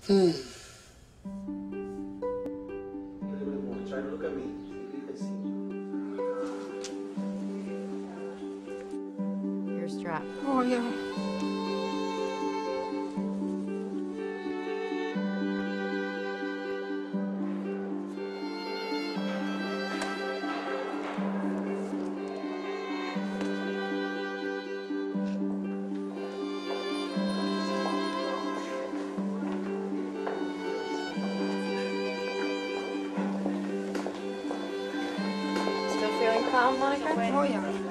Hmm. Try to look at me. Your strap. Oh, yeah. Still feeling calm, Monica? Oh, yeah.